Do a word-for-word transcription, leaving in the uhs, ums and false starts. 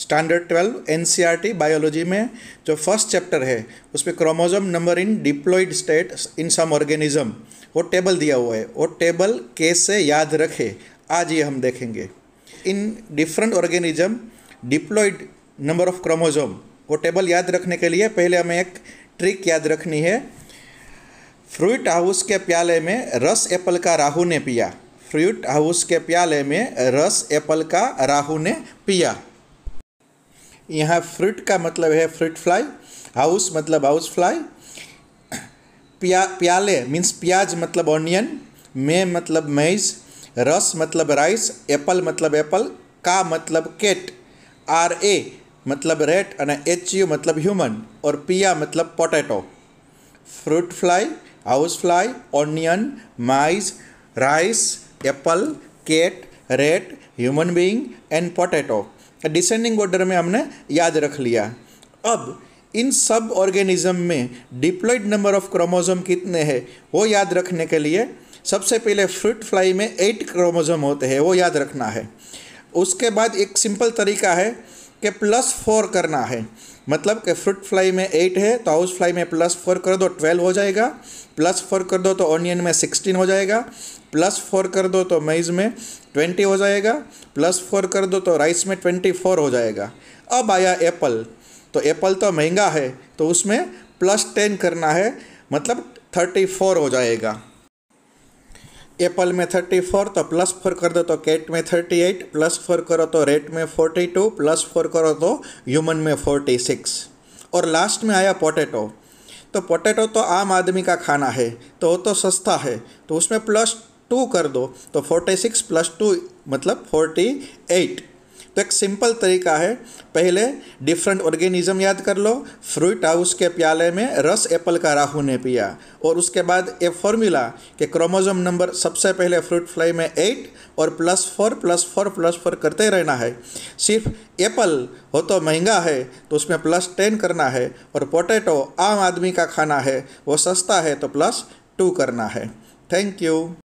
Standard twelve NCERT biology में जो first chapter है उसमें chromosome number in diploid state in some organism वो टेबल दिया हुआ है। वो टेबल कैसे याद रखे आज ये हम देखेंगे। In different organism diploid number of chromosome वो टेबल याद रखने के लिए पहले हमें एक ट्रिक याद रखनी है। फ्रूट हाउस के प्याले में रस एप्पल का राहु ने पिया। फ्रूट हाउस के प्याले में रस एप्पल का राहु ने पिया। यहाँ फ्रूट का मतलब है फ्रूट फ्लाई, हाउस मतलब हाउस फ्लाई, प्या प्याले मीन्स प्याज मतलब ऑनियन, में मतलब मेज, रस मतलब राइस, एप्पल मतलब एप्पल, का मतलब कैट, आर ए मतलब रेट और एच यू मतलब ह्यूमन और पिया मतलब potato. Fruit fly, house fly, onion, maize, rice, apple, cat, rat, human being and potato. Descending order में हमने याद रख लिया। अब इन सब ऑर्गेनिज्म में डिप्लॉयड नंबर ऑफ क्रोमोसोम कितने हैं वो याद रखने के लिए सबसे पहले फ्रूट फ्लाई में एट क्रोमोसोम होते हैं, वो याद रखना है। उसके बाद एक सिंपल तरीका है कि प्लस फोर करना है। मतलब कि फ्रूट फ्लाई में एट है तो हाउस फ्लाई में प्लस फोर कर दो ट्वेल्व हो जाएगा, प्लस फोर कर दो तो ऑनियन में सिक्सटीन हो जाएगा, प्लस फोर कर दो तो मेज में ट्वेंटी हो जाएगा, प्लस फोर कर दो तो राइस में ट्वेंटी फोर हो जाएगा। अब आया एप्पल, तो एप्पल तो महंगा है तो उसमें प्लस टेन करना है, मतलब थर्टी फोर हो जाएगा। एप्पल में थर्टी फोर तो प्लस फोर कर दो तो कैट में थर्टी एट, प्लस फोर करो तो रेट में फोर्टी टू, प्लस फोर करो तो ह्यूमन में फोर्टी सिक्स। और लास्ट में आया पोटैटो, तो पोटैटो तो आम आदमी का खाना है तो वो तो सस्ता है तो उसमें प्लस टू कर दो तो फोर्टी सिक्स प्लस टू मतलब फोर्टी एट। तो एक सिंपल तरीका है, पहले डिफरेंट ऑर्गेनिज्म याद कर लो। फ्रूट हाउस के प्याले में रस एप्पल का राहु ने पिया, और उसके बाद ये फॉर्मूला कि क्रोमोसोम नंबर सबसे पहले फ्रूट फ्लाई में एट और plus four plus four plus four करते रहना है। सिर्फ एप्पल हो तो महंगा है तो उसमें प्लस टेन करना है, और पोटैटो आम आदमी का खाना है वो सस्ता है तो प्लस टू करना है। Thank you.